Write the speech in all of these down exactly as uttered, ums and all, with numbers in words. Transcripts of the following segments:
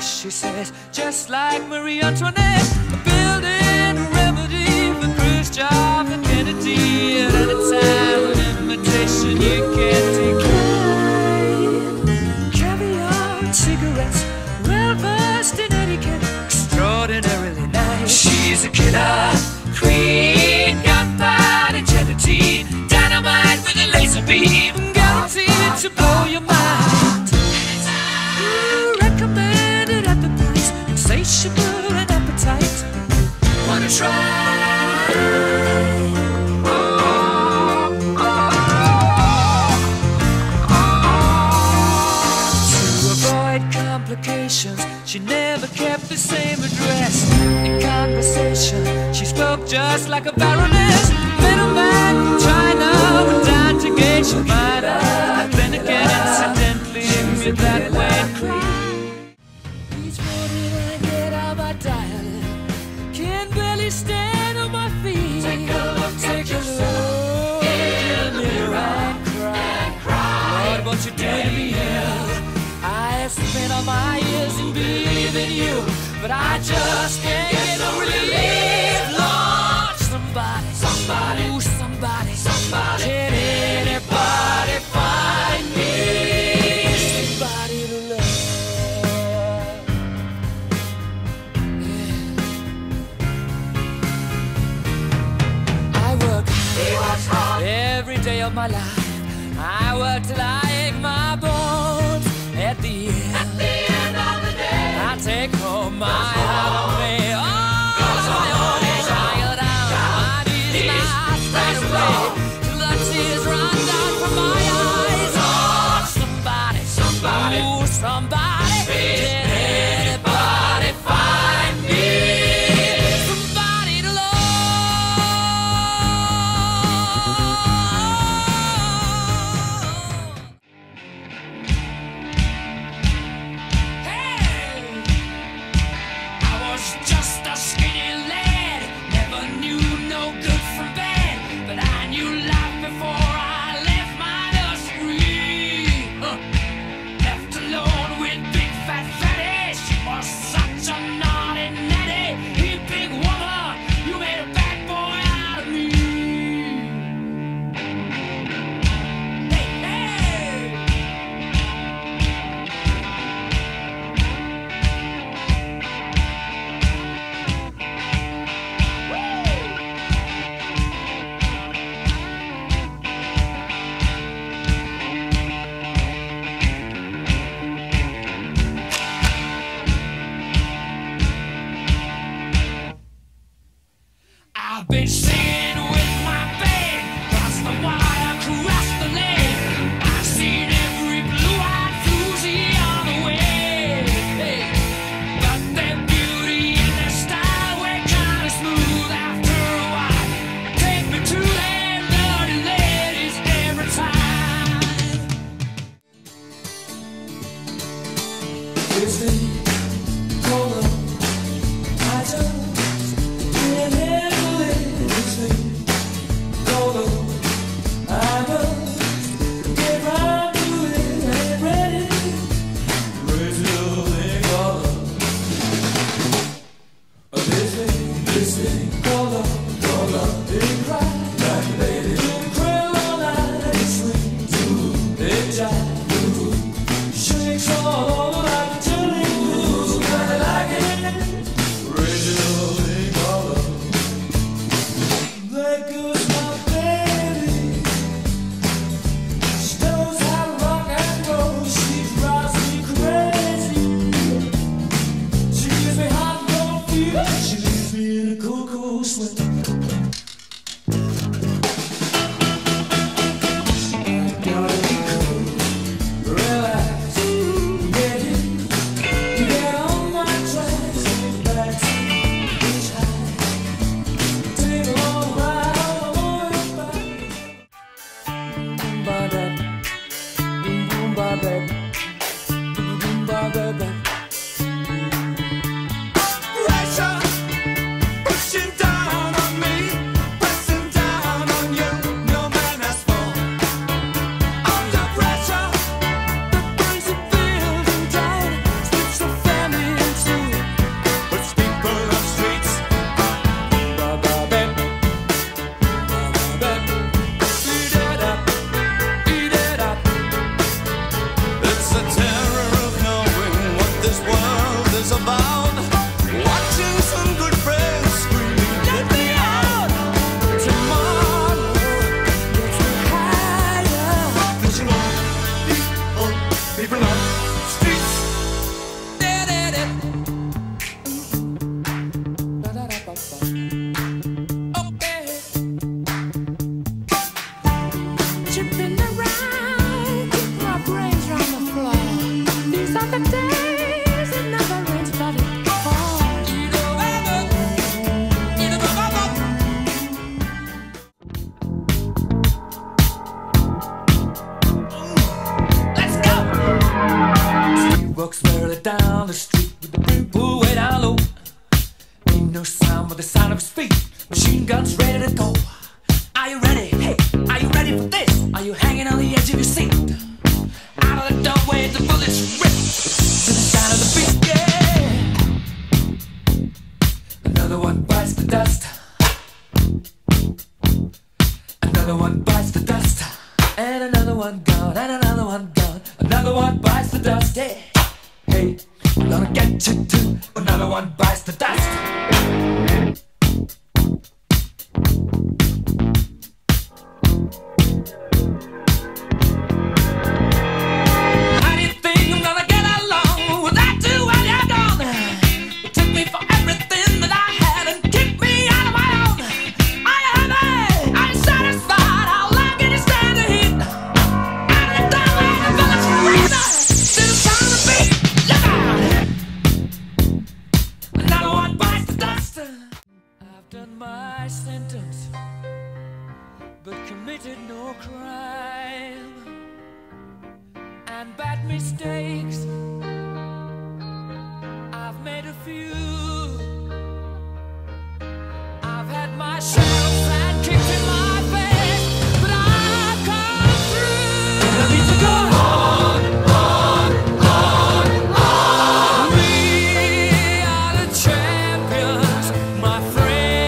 she says, just like Marie Antoinette, building a remedy for Khrushchev and Kennedy. At any time, an invitation you can't decline. Caviar and cigarettes, well versed in etiquette, extraordinarily nice. She's a killer queen, gunpowder gelatine, dynamite with a laser beam, guaranteed to blow your mind. Recommended at the price, insatiable and appetite. Wanna try? Oh, oh, oh. To avoid complications, she never kept the same address. In conversation, she spoke just like a baroness. Middleman from China went down to gauge your mind. Then again, incidentally, me that way. Each morning I get out my diary, can barely stand on my feet. Take a look, take a look in the mirror and cry. Lord, what you doing to me here? I have spent all my years in believing you, but I just can't get no relief. Lord, somebody, somebody, ooh, somebody, somebody, can anybody find me somebody to love? Yeah. I work hard every day of my life. I work till I ache my bones. At the end, At the end of the day, I take home my heart of me. Oh, tired out, my knees not straight away, till the tears run down from my eyes. Oh, somebody, somebody, ooh, somebody, can anybody find me somebody to love? Just a skinny lad, never knew no good from bad, but I knew life before I left my nursery. Huh. Left alone with big fat fatty, she was such a naughty natty. You big woman, you made a bad boy out of me. Hey, hey. I've been singing with my band, across the wire, across the lane. I've seen every blue-eyed floozy on the way. Hey. But their beauty and their style were kind of smooth after a while. Take me to them dirty ladies every time. This thing called love, I just can't handle it. This thing called love, I must get right to it. Ain't ready, crazy little thing called love. This thing, this thing called love, called love, they cry like a lady. You crawl all night, they swing, they jive, shakes all over like a jelly. Kinda like it, crazy little thing called love. There goes my baby. She knows how to rock and roll. She drives me crazy. She gives me hot and cold fever. She leaves me in a cool, cool sweat. Gotta be cool, relax, get it, get on my tracks, take back to each high, take a long ride on the morning bike. Boom ba da, boom boom ba da, boom boom ba da da. Pressure pushing down on street with the brim pulled way down low. Ain't no sound but the sound of his feet. Machine guns ready to go. Are you ready? Hey, are you ready for this? Are you hanging on the edge of your seat? Out of the doorway, the bullets rip to the sound of the beat. Yeah. Another one bites the dust. Another one bites the dust. And another one gone. And another one gone. Another one bites the dust. Yeah. Hey, I'm gonna get you too. Another one bites the dust. My sentence, but committed no crime, and bad mistakes I've made a few. I've had my share of sand kicked in my face, but I've come through. I need to go on, on, on, on. We are the champions, my friend.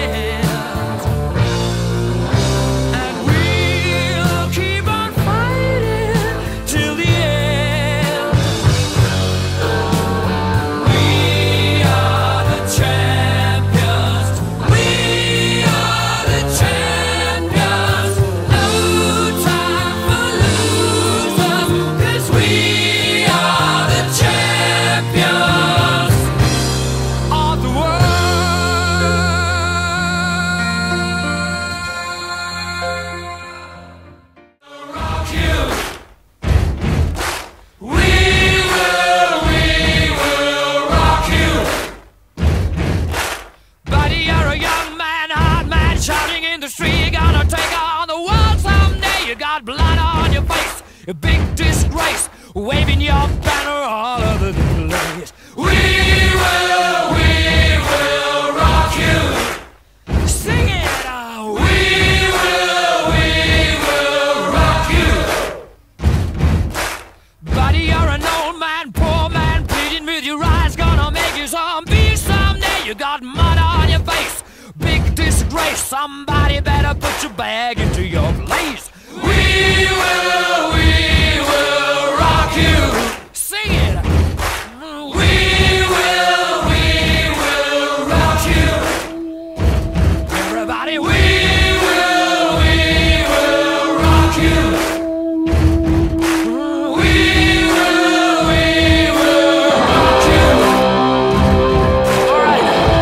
Got blood on your face, a big disgrace, waving your banner all over the place. We will, we will rock you. Sing it out. We will, we will rock you. Buddy, you're an old man, poor man, pleading with your eyes, gonna make you zombie someday. You got mud on your face, big disgrace. Somebody better put your bag into your place. We will, we will rock you. Sing it. We will, we will rock you. Everybody, we will, we will rock you. We will, we will rock you. All right.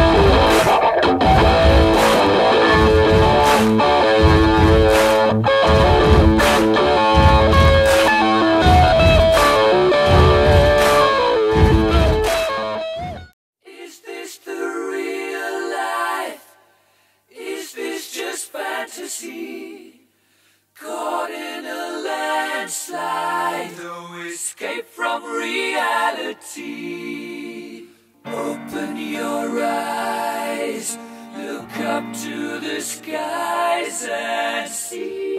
Caught in a landslide, no escape from reality. Open your eyes, look up to the skies and see.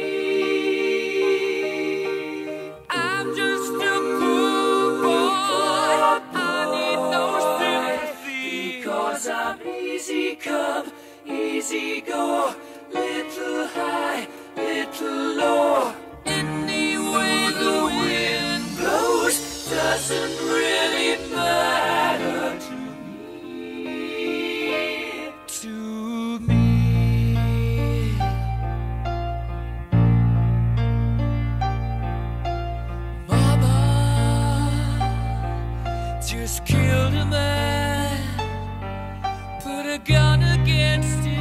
I'm just a poor boy, I need no sympathy, because I'm easy come, easy go. Little high, little low. Any way the wind blows doesn't really matter to me. To me. Mama just killed a man, put a gun against him.